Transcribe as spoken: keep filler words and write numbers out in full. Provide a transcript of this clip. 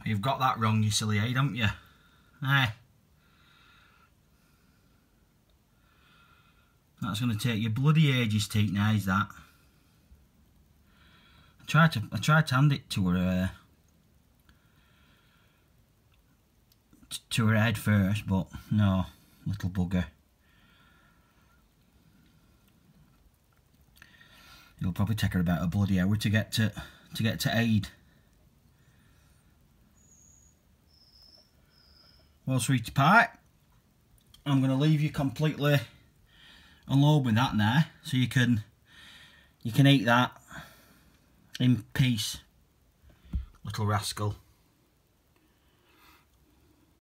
You've got that wrong, you silly aid, haven't you? Aye. That's going to take you bloody ages to eat now, is that? I tried to, I tried to hand it to her, uh, to her head first, but no, little bugger. It'll probably take her about a bloody hour to get to, to get to aid. Well, sweetie pie, I'm going to leave you completely alone with that now, so you can you can eat that in peace, little rascal.